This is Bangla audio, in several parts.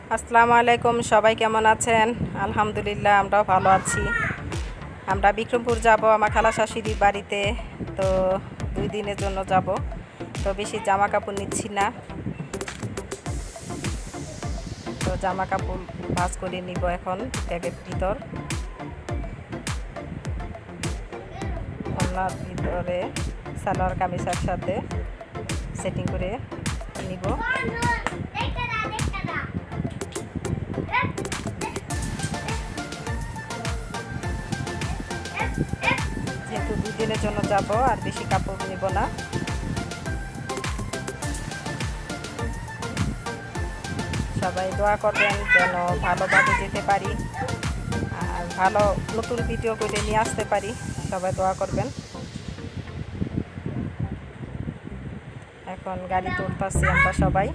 আসসালামু আলাইকুম, সবাই কেমন আছেন? আলহামদুলিল্লাহ, আমরাও ভালো আছি। আমরা বিক্রমপুর যাব আমার খালা শাশুড়ির বাড়িতে। তো 2 দিনের জন্য যাব। তো বেশি জামা কাপড় নিচ্ছি না, তো জামা কাপড় ভাঁজ করে নিব এখন ব্যাগের ভিতর। ওনার ভিতরে সালোয়ার কামিজের সাথে সেটিং করে নিব। যেহেতু 2 দিনের জন্য যাব, আর বেশি কাপড় নিব না। সবাই দোয়া করবেন যেন ভালোভাবে যেতে পারি আর ভালো নতুন ভিডিও করে নিয়ে আসতে পারি। সবাই দোয়া করবেন। এখন গাড়িতে উঠতেছি আমরা সবাই।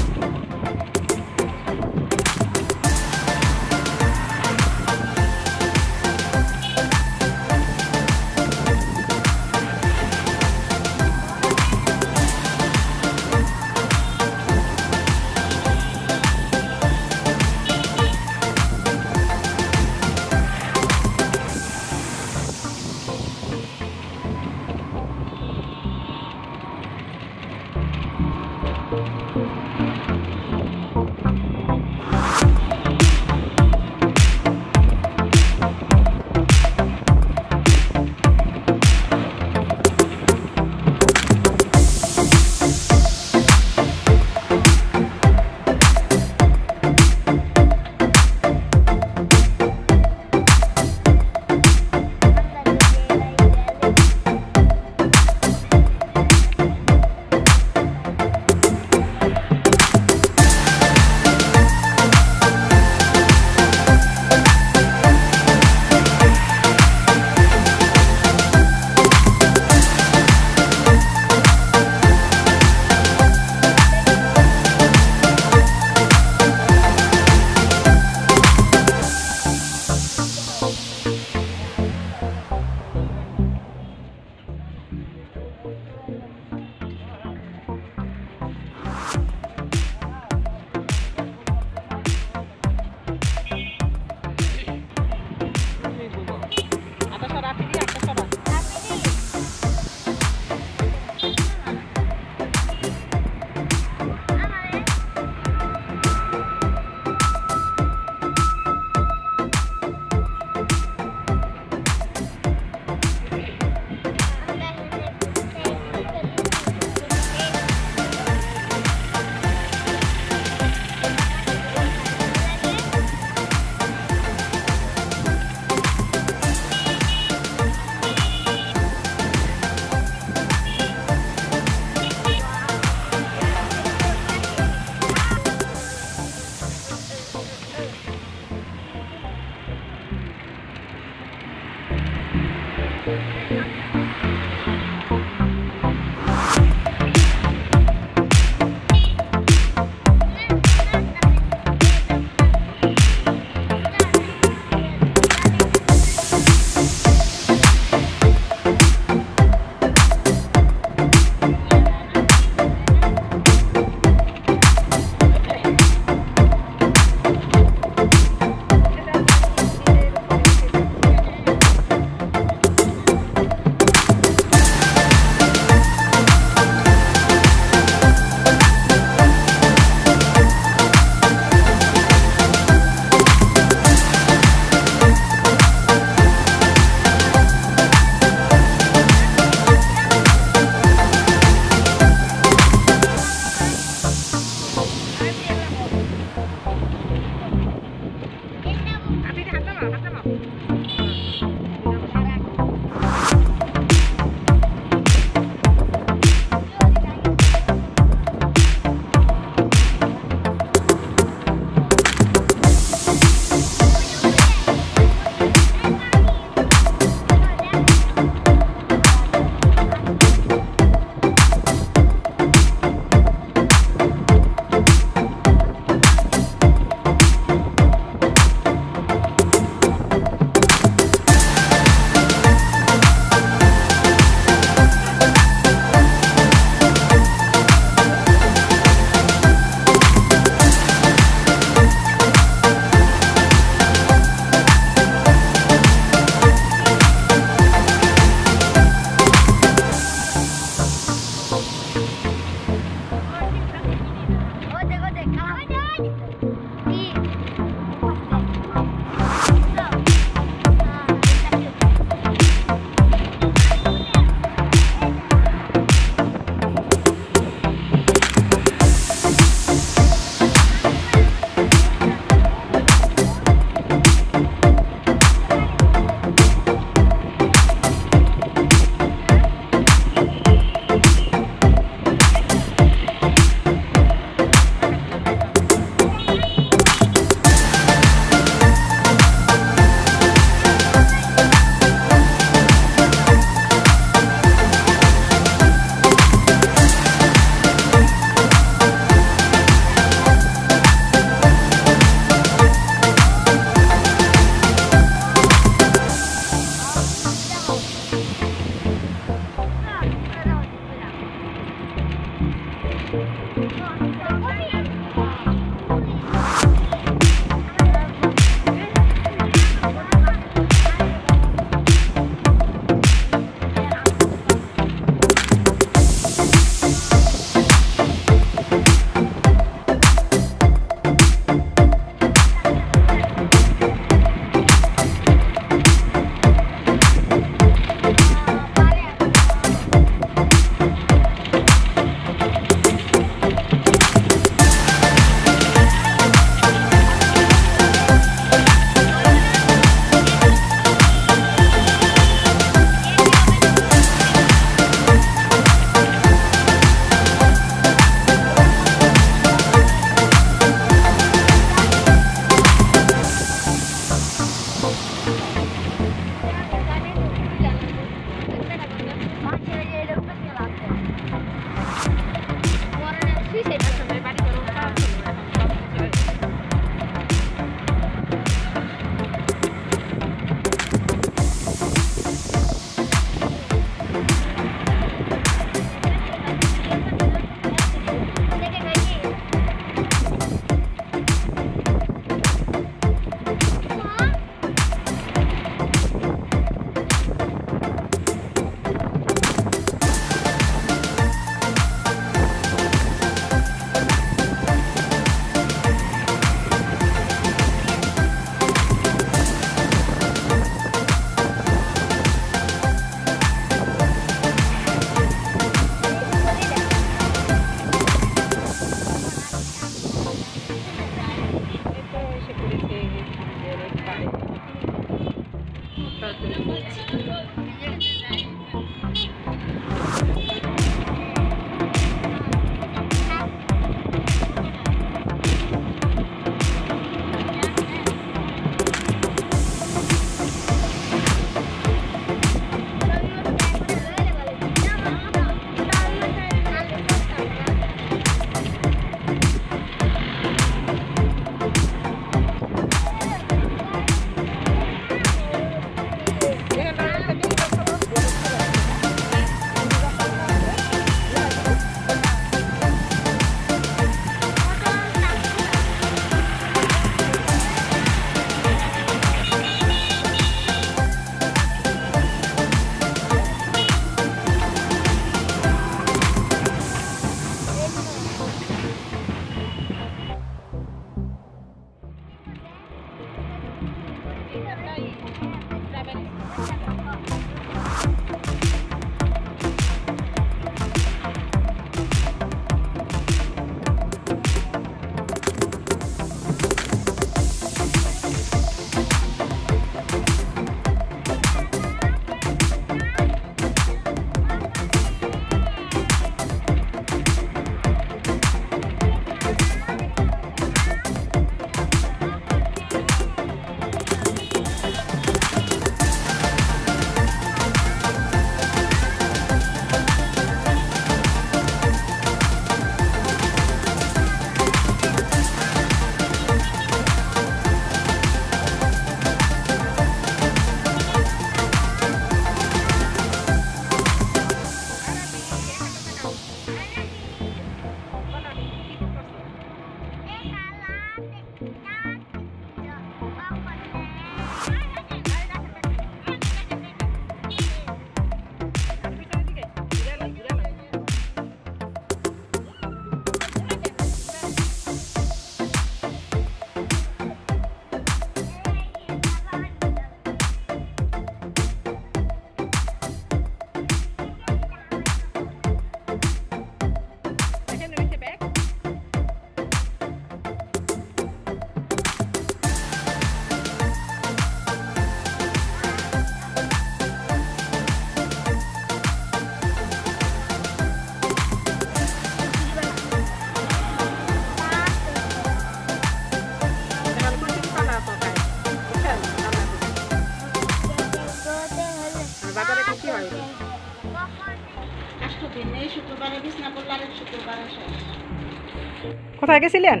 কোথায় গেছিলেন?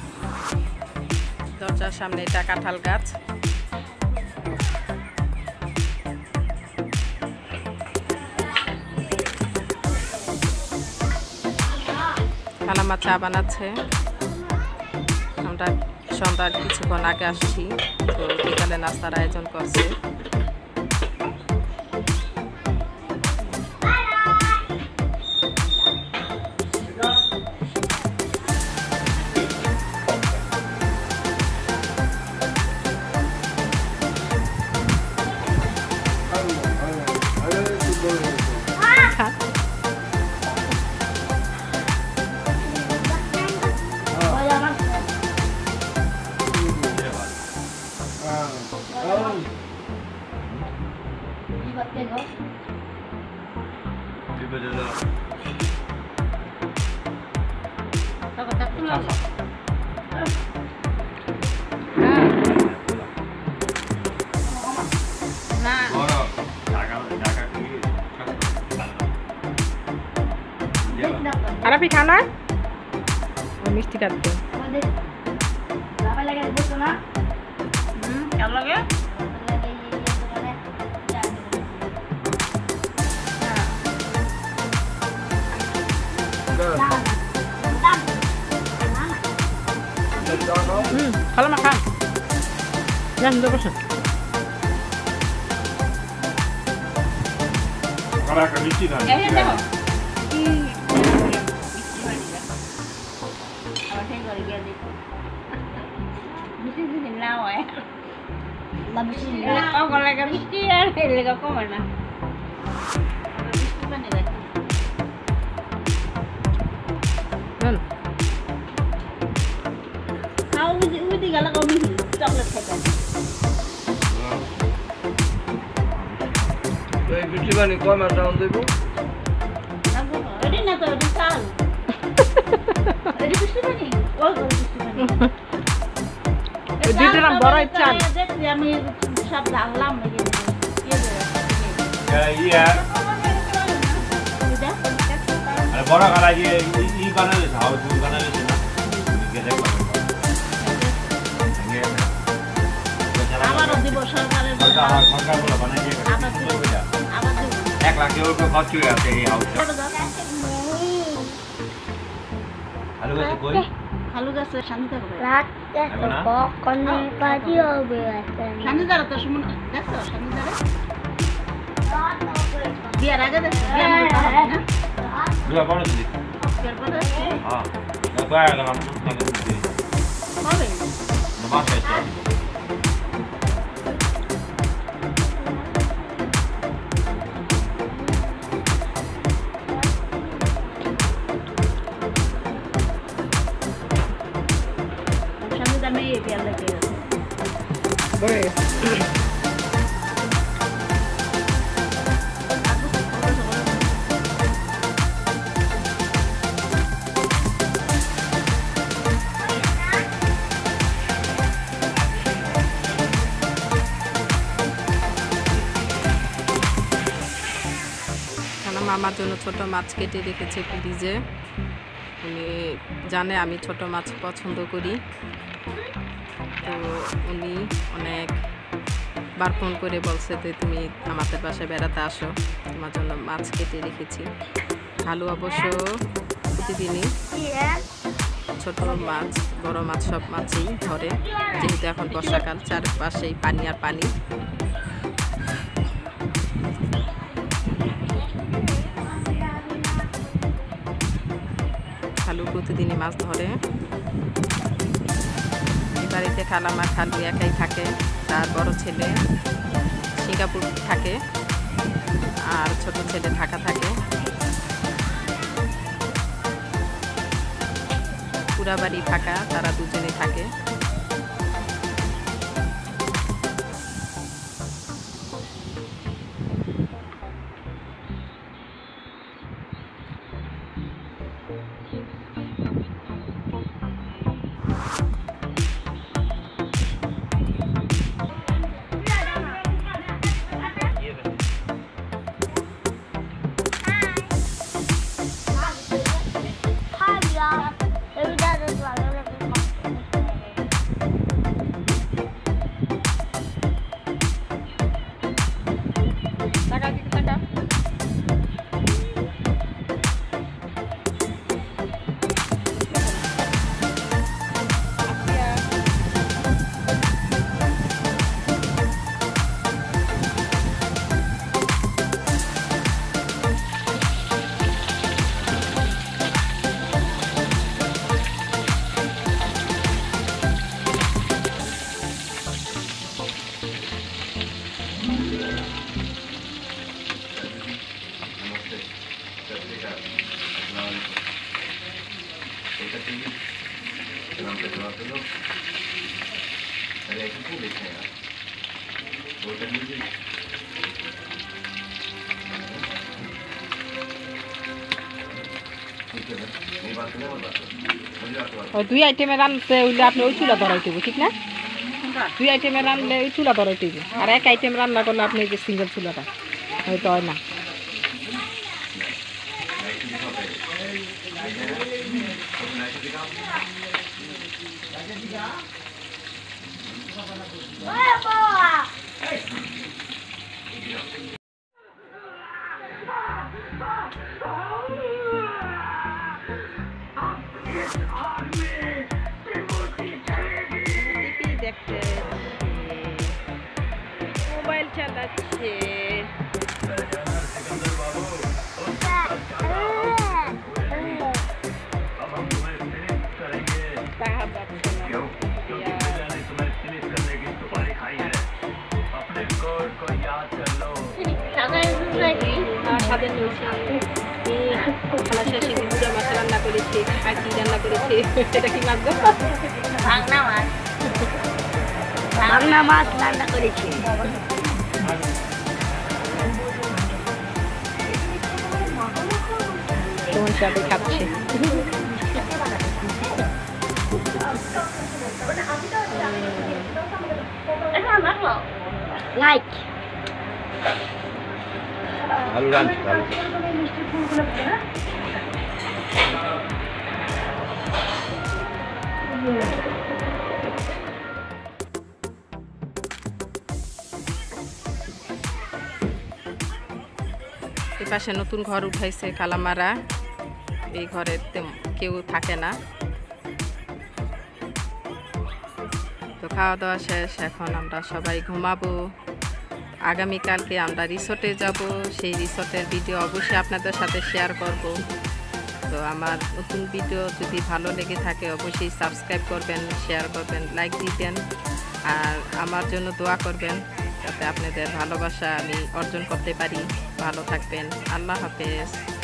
দরজার সামনে এটা কাঁঠাল গাছ। খালাম্মা চা বানাচ্ছে। আমরা সন্ধ্যার কিছুক্ষণ আগে আসছি, তো বিকালে নাস্তার আয়োজন করছে। আরাফি খানা মিষ্টি কাটতে খালো না খান যান বসুন। মিষ্টি খান আমি সব জানলাম বড় কালা ই বানালে হাউস বানালে আবারও দিব সরকারের সরকারগুলো বানাই দিয়ে 1 লাখ টাকা খরচ হয়ে আছে এই হাউসটা। আলু গাছ কই? আলু গাছ শান্তিতে হবে রাখতে তো কোন পাজি হবে শান্তিদার তো শুনুন দেখো শান্তিদার বিয়ার আগে দেখো বিয়ার না বিয়া বড় দিদি বিয়ার বড় হ্যাঁ বাবা লাগাম হবে না বাসা আছে শান্তিদার মেয়ে বিয়ার লাগে বড় আমার জন্য ছোট মাছ কেটে রেখেছে ফ্রিজে। উনি জানে আমি ছোট মাছ পছন্দ করি, তো উনি অনেকবার ফোন করে বলছে যে তুমি আমাদের বাসায় বেড়াতে আসো, তোমার জন্য মাছ কেটে রেখেছি। আলু অবশ্য প্রতিদিনই ছোট মাছ বড় মাছ সব মাছই ধরে, যেহেতু এখন বর্ষাকাল, চারপাশেই পানি আর পানি। খালু প্রতিদিনই মাছ ধরে। এই বাড়িতে খালামা খালু একাই থাকে, তার বড় ছেলে সিঙ্গাপুর থাকে আর ছোট ছেলে ঢাকা থাকে। পুরা বাড়ি ফাঁকা, তারা দুজনে থাকে। ওই 2 আইটেমের রান্নতে হইলে আপনি ওই চুলা ধরাইতে হবে, ঠিক না? 2 আইটেমের রান্নলে ওই চুলা ধরাইতে হবে, আর 1 আইটেম রান্না করলে আপনি এই যে সিঙ্গেল চুলাটা হয়তো হয় না। দেখতে মোবাইল চালাচ্ছে। খালা শাশুড়ি গুঁড়া মাছ রান্না করেছে, আর কি রান্না করেছে, এটা কি মাছ? ভাঙনা মাছ, ভাঙনা মাছ রান্না করেছি। কেমন সাথে খাচ্ছে। লাইক আলু রাঁধছি আলু। এই পাশে নতুন ঘর উঠাইছে কালামারা, এই ঘরে কেউ থাকে না। তো খাওয়া দাওয়া শেষ, এখন আমরা সবাই ঘুমাবো। আগামীকালকে আমরা রিসোর্টে যাব, সেই রিসোর্টের ভিডিও অবশ্যই আপনাদের সাথে শেয়ার করব। তো আমার নতুন ভিডিও যদি ভালো লেগে থাকে অবশ্যই সাবস্ক্রাইব করবেন, শেয়ার করবেন, লাইক দিবেন, আর আমার জন্য দোয়া করবেন যাতে আপনাদের ভালোবাসা আমি অর্জন করতে পারি। ভালো থাকবেন, আল্লাহ হাফেজ।